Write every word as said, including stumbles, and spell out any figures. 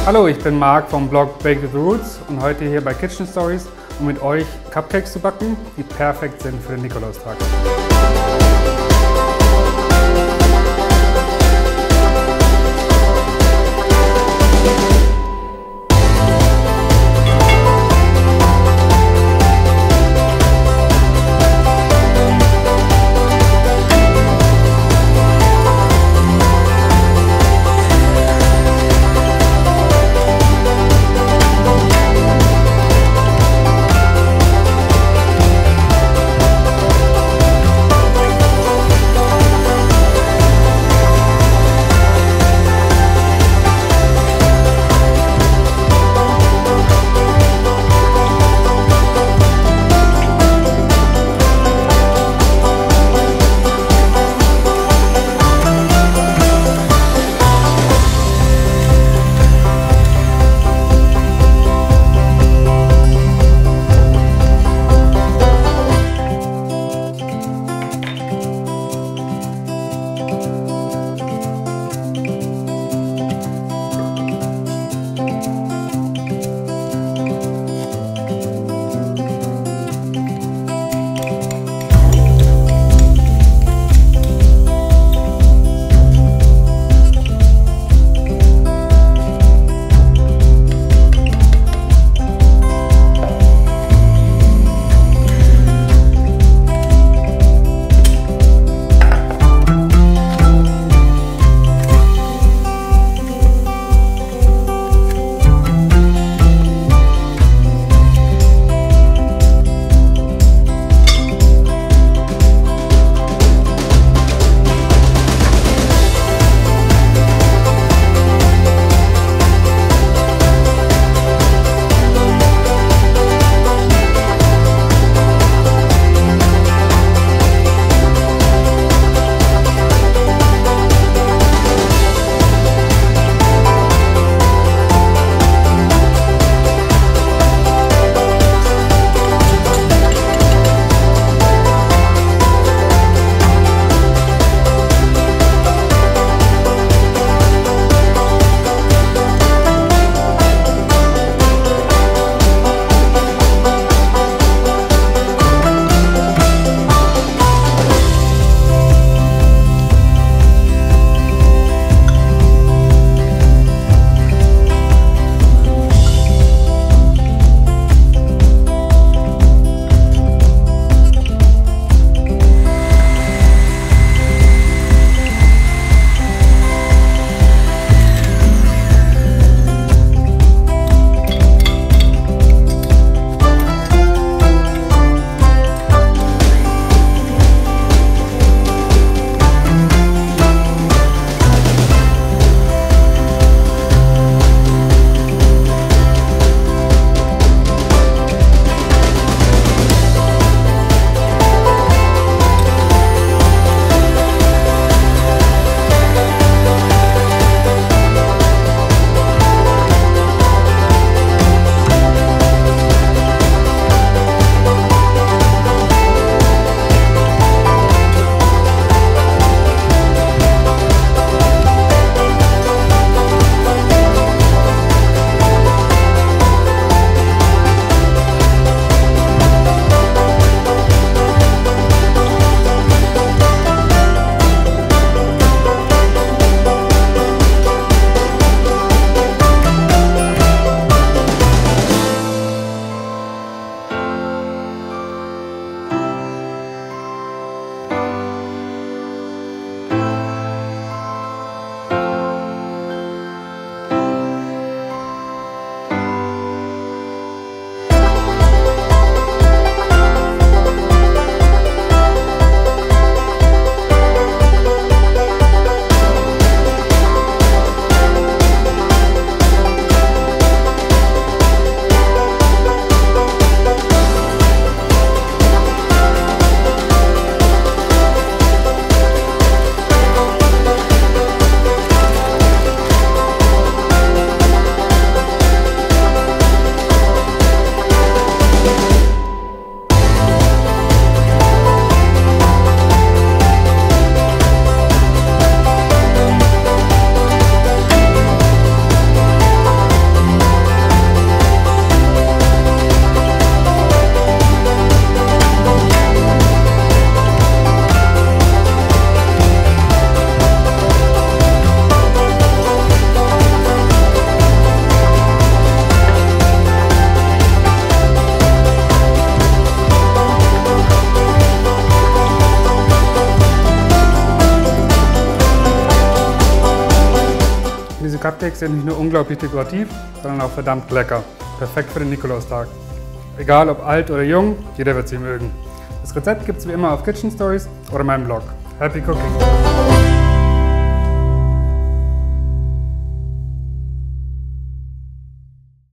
Hallo, ich bin Marc vom Blog Bake with Roots und heute hier bei Kitchen Stories, um mit euch Cupcakes zu backen, die perfekt sind für den Nikolaustag. Cupcakes sind nicht nur unglaublich dekorativ, sondern auch verdammt lecker. Perfekt für den Nikolaustag. Egal ob alt oder jung, jeder wird sie mögen. Das Rezept gibt es wie immer auf Kitchen Stories oder meinem Blog. Happy Cooking!